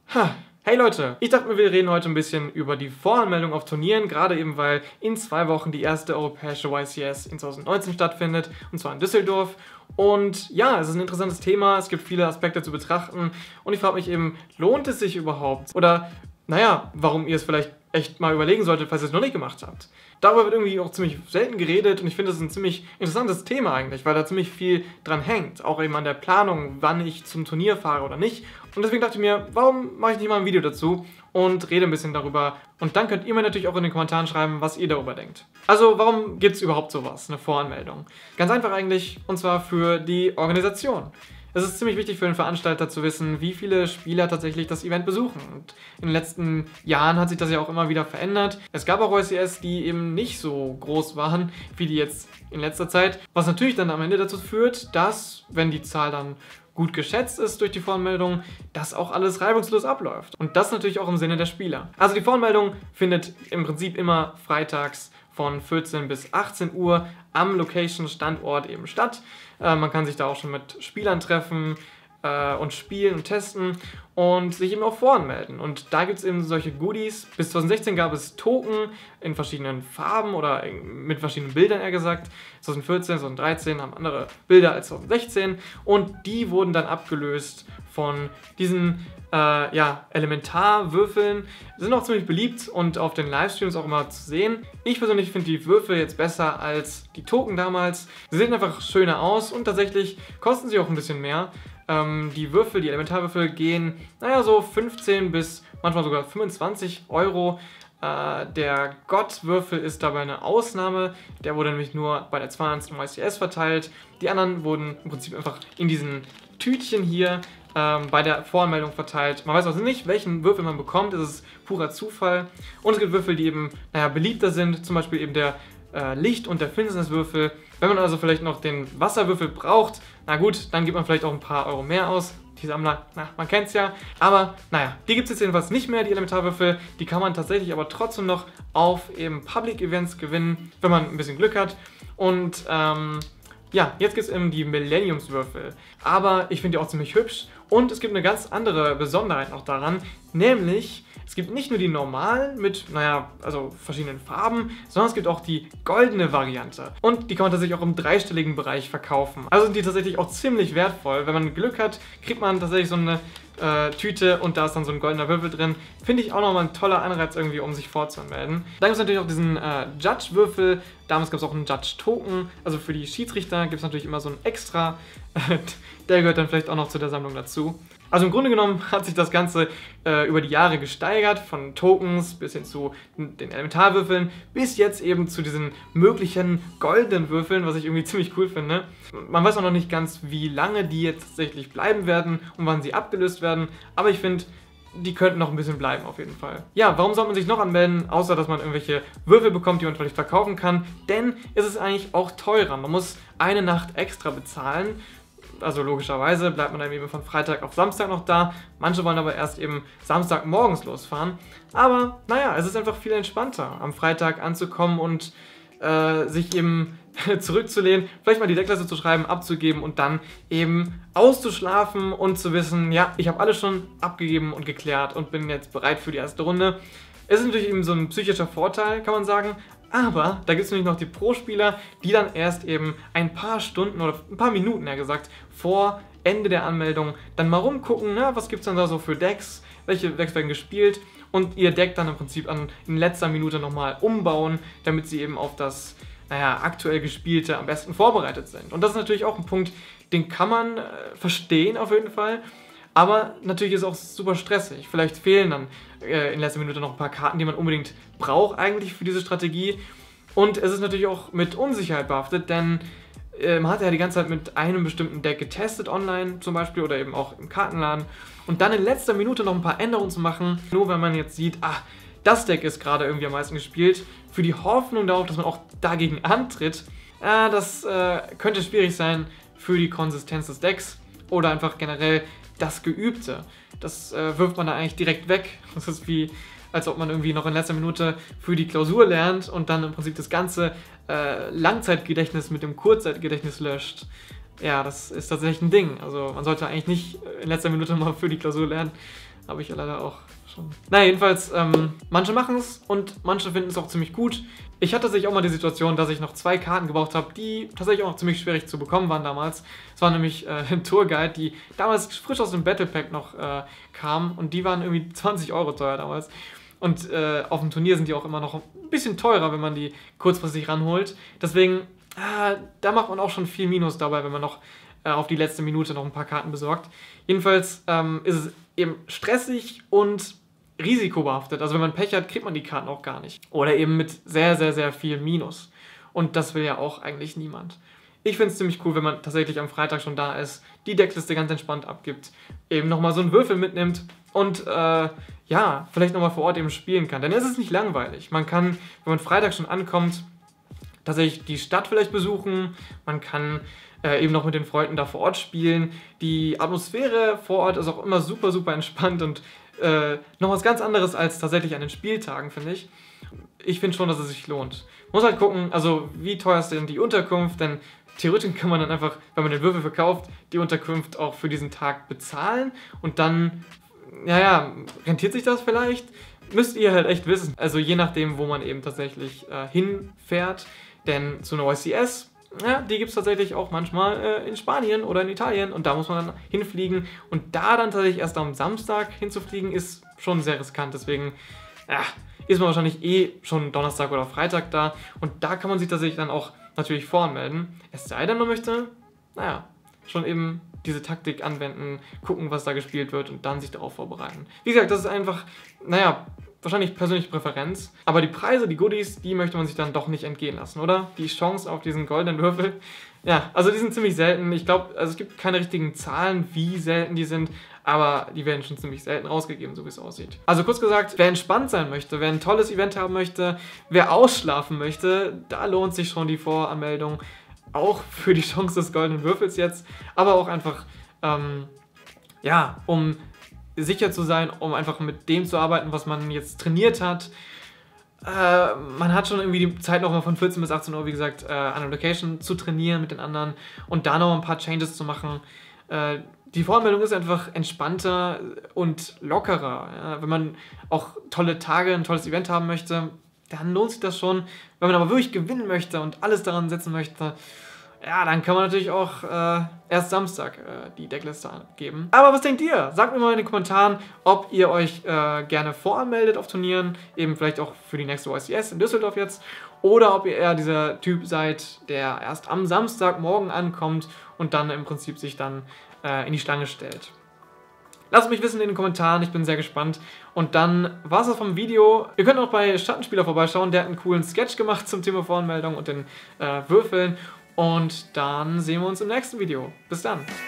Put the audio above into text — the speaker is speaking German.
Hey Leute, ich dachte mir, wir reden heute ein bisschen über die Voranmeldung auf Turnieren, gerade eben, weil in 2 Wochen die erste europäische YCS in 2019 stattfindet, und zwar in Düsseldorf. Und ja, es ist ein interessantes Thema, es gibt viele Aspekte zu betrachten und ich frage mich eben, lohnt es sich überhaupt? Oder, naja, warum ihr es vielleicht echt mal überlegen solltet, falls ihr es noch nicht gemacht habt. Darüber wird irgendwie auch ziemlich selten geredet und ich finde, das ist ein ziemlich interessantes Thema eigentlich, weil da ziemlich viel dran hängt. Auch eben an der Planung, wann ich zum Turnier fahre oder nicht. Und deswegen dachte ich mir, warum mache ich nicht mal ein Video dazu und rede ein bisschen darüber. Und dann könnt ihr mir natürlich auch in den Kommentaren schreiben, was ihr darüber denkt. Also, warum gibt es überhaupt sowas, eine Voranmeldung? Ganz einfach eigentlich, und zwar für die Organisation. Es ist ziemlich wichtig für den Veranstalter zu wissen, wie viele Spieler tatsächlich das Event besuchen. Und in den letzten Jahren hat sich das ja auch immer wieder verändert. Es gab auch YCS, die eben nicht so groß waren, wie die jetzt in letzter Zeit. Was natürlich dann am Ende dazu führt, dass, wenn die Zahl dann gut geschätzt ist durch die Voranmeldung, dass auch alles reibungslos abläuft. Und das natürlich auch im Sinne der Spieler. Also die Voranmeldung findet im Prinzip immer freitags von 14 bis 18 Uhr am Location-Standort eben statt. Man kann sich da auch schon mit Spielern treffen und spielen und testen und sich eben auch voranmelden. Und da gibt es eben solche Goodies. Bis 2016 gab es Token in verschiedenen Farben oder mit verschiedenen Bildern, eher gesagt. 2014, 2013 haben andere Bilder als 2016 und die wurden dann abgelöst von diesen Elementarwürfeln. Sind auch ziemlich beliebt und auf den Livestreams auch immer zu sehen. Ich persönlich finde die Würfel jetzt besser als die Token damals. Sie sehen einfach schöner aus und tatsächlich kosten sie auch ein bisschen mehr. Die Würfel, die Elementarwürfel gehen, naja, so 15 bis manchmal sogar 25 Euro. Der Gottwürfel ist dabei eine Ausnahme. Der wurde nämlich nur bei der 200. YCS verteilt. Die anderen wurden im Prinzip einfach in diesen Tütchen hier bei der Voranmeldung verteilt. Man weiß also nicht, welchen Würfel man bekommt. Es ist purer Zufall. Und es gibt Würfel, die eben, beliebter sind. Zum Beispiel eben der Licht- und der Finsterniswürfel. Wenn man also vielleicht noch den Wasserwürfel braucht, na gut, dann gibt man vielleicht auch ein paar Euro mehr aus. Die Sammler, man kennt es ja. Aber naja, die gibt es jetzt jedenfalls nicht mehr, die Elementarwürfel. Die kann man tatsächlich aber trotzdem noch auf eben Public Events gewinnen, wenn man ein bisschen Glück hat. Und jetzt gibt es eben die Millenniumswürfel. Aber ich finde die auch ziemlich hübsch. Und es gibt eine ganz andere Besonderheit auch daran, nämlich es gibt nicht nur die normalen mit, verschiedenen Farben, sondern es gibt auch die goldene Variante. Und die kann man tatsächlich auch im dreistelligen Bereich verkaufen. Also sind die tatsächlich auch ziemlich wertvoll. Wenn man Glück hat, kriegt man tatsächlich so eine Tüte und da ist dann so ein goldener Würfel drin. Finde ich auch nochmal ein toller Anreiz irgendwie, um sich vorzumelden. Dann gibt es natürlich auch diesen Judge-Würfel. Damals gab es auch einen Judge-Token. Also für die Schiedsrichter gibt es natürlich immer so einen extra. Der gehört dann vielleicht auch noch zu der Sammlung dazu. Also im Grunde genommen hat sich das Ganze über die Jahre gesteigert, von Tokens bis hin zu den Elementarwürfeln, bis jetzt eben zu diesen möglichen goldenen Würfeln, was ich irgendwie ziemlich cool finde. Man weiß auch noch nicht ganz, wie lange die jetzt tatsächlich bleiben werden und wann sie abgelöst werden, aber ich finde, die könnten noch ein bisschen bleiben auf jeden Fall. Ja, warum sollte man sich noch anmelden, außer dass man irgendwelche Würfel bekommt, die man vielleicht verkaufen kann? Denn es ist eigentlich auch teurer. Man muss eine Nacht extra bezahlen. Also logischerweise bleibt man dann eben von Freitag auf Samstag noch da. Manche wollen aber erst eben Samstagmorgens losfahren. Aber naja, es ist einfach viel entspannter, am Freitag anzukommen und sich eben zurückzulehnen, vielleicht mal die Deckklasse zu schreiben, abzugeben und dann eben auszuschlafen und zu wissen, ja, ich habe alles schon abgegeben und geklärt und bin jetzt bereit für die erste Runde. Es ist natürlich eben so ein psychischer Vorteil, kann man sagen. Aber da gibt es nämlich noch die Pro-Spieler, die dann erst eben ein paar Stunden oder ein paar Minuten, eher gesagt, vor Ende der Anmeldung dann mal rumgucken, was gibt es dann da so für Decks, welche Decks werden gespielt und ihr Deck dann im Prinzip in letzter Minute nochmal umbauen, damit sie eben auf das aktuell Gespielte am besten vorbereitet sind. Und das ist natürlich auch ein Punkt, den kann man verstehen auf jeden Fall. Aber natürlich ist es auch super stressig. Vielleicht fehlen dann in letzter Minute noch ein paar Karten, die man unbedingt braucht eigentlich für diese Strategie. Und es ist natürlich auch mit Unsicherheit behaftet, denn man hat ja die ganze Zeit mit einem bestimmten Deck getestet online zum Beispiel oder eben auch im Kartenladen. Und dann in letzter Minute noch ein paar Änderungen zu machen, nur wenn man jetzt sieht, das Deck ist gerade irgendwie am meisten gespielt, für die Hoffnung darauf, dass man auch dagegen antritt, das könnte schwierig sein für die Konsistenz des Decks oder einfach generell das Geübte. Das wirft man da eigentlich direkt weg. Das ist wie, als ob man irgendwie noch in letzter Minute für die Klausur lernt und dann im Prinzip das ganze Langzeitgedächtnis mit dem Kurzzeitgedächtnis löscht. Ja, das ist tatsächlich ein Ding. Also man sollte eigentlich nicht in letzter Minute mal für die Klausur lernen. Habe ich ja leider auch schon. Naja, jedenfalls, manche machen es und manche finden es auch ziemlich gut. Ich hatte tatsächlich auch mal die Situation, dass ich noch 2 Karten gebraucht habe, die tatsächlich auch ziemlich schwierig zu bekommen waren damals. Es war nämlich ein Tourguide, die damals frisch aus dem Battle Pack noch kam und die waren irgendwie 20 € teuer damals. Und auf dem Turnier sind die auch immer noch ein bisschen teurer, wenn man die kurzfristig ranholt. Deswegen, da macht man auch schon viel Minus dabei, wenn man noch auf die letzte Minute noch ein paar Karten besorgt. Jedenfalls ist es eben stressig und risikobehaftet. Also wenn man Pech hat, kriegt man die Karten auch gar nicht. Oder eben mit sehr, sehr, sehr viel Minus. Und das will ja auch eigentlich niemand. Ich finde es ziemlich cool, wenn man tatsächlich am Freitag schon da ist, die Deckliste ganz entspannt abgibt, eben nochmal so einen Würfel mitnimmt und ja, vielleicht nochmal vor Ort eben spielen kann. Denn es ist nicht langweilig. Man kann, wenn man Freitag schon ankommt, tatsächlich die Stadt vielleicht besuchen. Man kann eben noch mit den Freunden da vor Ort spielen. Die Atmosphäre vor Ort ist auch immer super, super entspannt und noch was ganz anderes als tatsächlich an den Spieltagen, finde ich. Ich finde schon, dass es sich lohnt. Muss halt gucken, also wie teuer ist denn die Unterkunft, denn theoretisch kann man dann einfach, wenn man den Würfel verkauft, die Unterkunft auch für diesen Tag bezahlen und dann, ja, rentiert sich das vielleicht? Müsst ihr halt echt wissen. Also je nachdem, wo man eben tatsächlich hinfährt, denn zu einer YCS, ja, die gibt es tatsächlich auch manchmal in Spanien oder in Italien und da muss man dann hinfliegen und da dann tatsächlich erst am Samstag hinzufliegen, ist schon sehr riskant, deswegen ja, ist man wahrscheinlich schon Donnerstag oder Freitag da und da kann man sich tatsächlich dann auch natürlich voranmelden, es sei denn, man möchte, naja, schon eben diese Taktik anwenden, gucken, was da gespielt wird und dann sich darauf vorbereiten. Wie gesagt, das ist einfach, naja, wahrscheinlich persönliche Präferenz, aber die Preise, die Goodies, die möchte man sich dann doch nicht entgehen lassen, oder? Die Chance auf diesen goldenen Würfel, ja, also die sind ziemlich selten. Ich glaube, also es gibt keine richtigen Zahlen, wie selten die sind, aber die werden schon ziemlich selten rausgegeben, so wie es aussieht. Also kurz gesagt, wer entspannt sein möchte, wer ein tolles Event haben möchte, wer ausschlafen möchte, da lohnt sich schon die Voranmeldung, auch für die Chance des goldenen Würfels jetzt, aber auch einfach, ja, um sicher zu sein, um einfach mit dem zu arbeiten, was man jetzt trainiert hat. Man hat schon irgendwie die Zeit noch mal von 14 bis 18 Uhr, wie gesagt, an der Location zu trainieren mit den anderen und da noch ein paar Changes zu machen. Die Voranmeldung ist einfach entspannter und lockerer. Ja? Wenn man auch tolle Tage, ein tolles Event haben möchte, dann lohnt sich das schon. Wenn man aber wirklich gewinnen möchte und alles daran setzen möchte, ja, dann kann man natürlich auch erst Samstag die Deckliste abgeben. Aber was denkt ihr? Sagt mir mal in den Kommentaren, ob ihr euch gerne voranmeldet auf Turnieren, eben vielleicht auch für die nächste YCS in Düsseldorf jetzt, oder ob ihr eher dieser Typ seid, der erst am Samstagmorgen ankommt und dann im Prinzip sich dann in die Schlange stellt. Lasst mich wissen in den Kommentaren, ich bin sehr gespannt. Und dann war es das vom Video. Ihr könnt auch bei Schattenspieler vorbeischauen, der hat einen coolen Sketch gemacht zum Thema Voranmeldung und den Würfeln. Und dann sehen wir uns im nächsten Video. Bis dann.